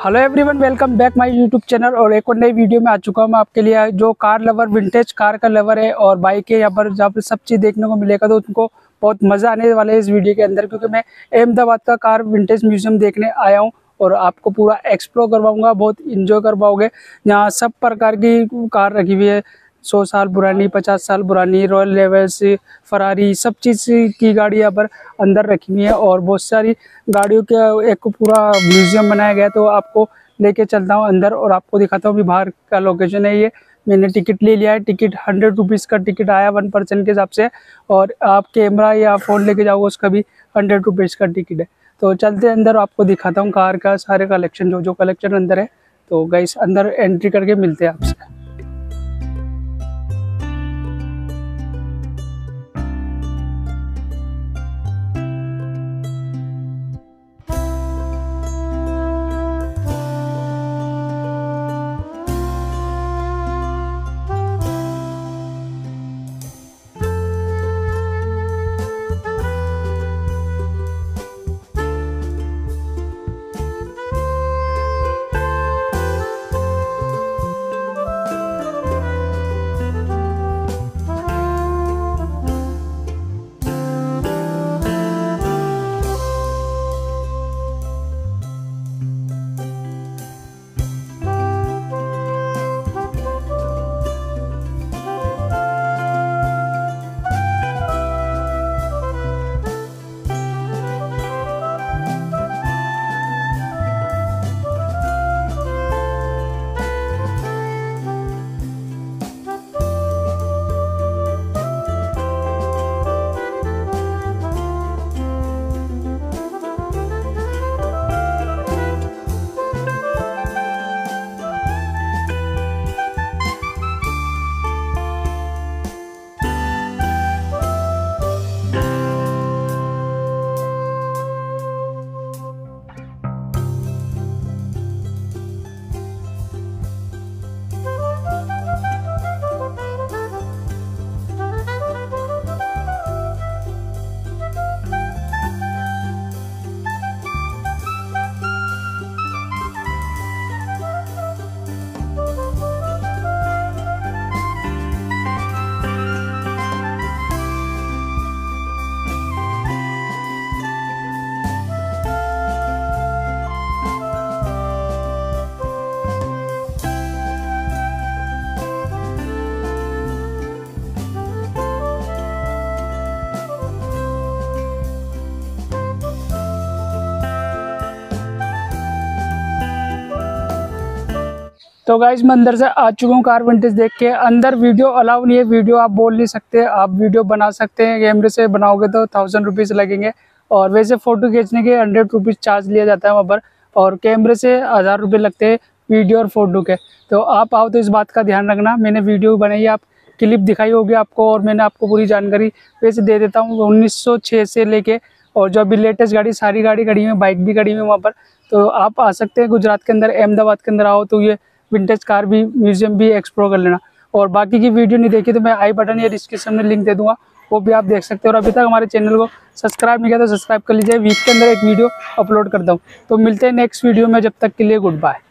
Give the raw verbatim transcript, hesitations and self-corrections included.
Hello everyone, welcome back my YouTube channel. और एक और नई वीडियो में आ चुका हूँ मैं आपके लिए। जो कार लवर, विंटेज कार का लवर है और बाइक है, यहाँ पर जहाँ पर सब चीज़ देखने को मिलेगा तो उनको बहुत मज़ा आने वाला है इस वीडियो के अंदर, क्योंकि मैं अहमदाबाद का कार विंटेज म्यूजियम देखने आया हूँ और आपको पूरा एक्सप्लोर करवाऊँगा। बहुत इंजॉय कर पाओगे। यहाँ सब प्रकार की कार रखी हुई है, सौ साल पुरानी, पचास साल पुरानी, रॉयल लेवल्स, फरारी, सब चीज़ की गाड़ी यहाँ पर अंदर रखी हुई है और बहुत सारी गाड़ियों के एक पूरा म्यूजियम बनाया गया है। तो आपको लेके चलता हूँ अंदर और आपको दिखाता हूँ। अभी बाहर का लोकेशन है ये। मैंने टिकट ले लिया है। टिकट हंड्रेड रुपीज़ का टिकट आया वन पर्सन के हिसाब से, और आप कैमरा या फ़ोन लेके जाओगे उसका भी हंड्रेड रुपीज़ का टिकट है। तो चलते हैं अंदर, आपको दिखाता हूँ कार का सारे कलेक्शन, जो जो कलेक्शन अंदर है। तो गाइस अंदर एंट्री करके मिलते हैं आपसे। तो गाइज मैं अंदर से आ चुका हूँ कार विंटेज देख के। अंदर वीडियो अलाउ नहीं है, वीडियो आप बोल नहीं सकते। आप वीडियो बना सकते हैं, कैमरे से बनाओगे तो थाउजेंड रुपीज़ लगेंगे, और वैसे फ़ोटो खींचने के हंड्रेड रुपीज़ चार्ज लिया जाता है वहाँ पर, और कैमरे से हज़ार रुपये लगते हैं वीडियो और फोटो के। तो आप आओ तो इस बात का ध्यान रखना। मैंने वीडियो बनाई, आप क्लिप दिखाई होगी आपको, और मैंने आपको पूरी जानकारी वैसे दे देता हूँ। उन्नीस सौ छः से लेके और जो अभी लेटेस्ट गाड़ी, सारी गाड़ी खड़ी हुई है, बाइक भी खड़ी हुई है वहाँ पर। तो आप आ सकते हैं गुजरात के अंदर, अहमदाबाद के अंदर आओ तो ये विंटेज कार भी म्यूजियम भी एक्सप्लोर कर लेना। और बाकी की वीडियो नहीं देखी तो मैं आई बटन या डिस्क्रिप्शन में लिंक दे दूंगा, वो भी आप देख सकते हो। और अभी तक हमारे चैनल को सब्सक्राइब नहीं किया तो सब्सक्राइब कर लीजिए। वीक के अंदर एक वीडियो अपलोड करता हूँ। तो मिलते हैं नेक्स्ट वीडियो में, जब तक के लिए गुड बाय।